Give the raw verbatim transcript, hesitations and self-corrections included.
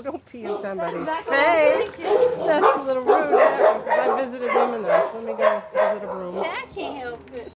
don't pee in somebody's face. That's a little rude. I visited him enough. Let me go visit a room. I can't help it.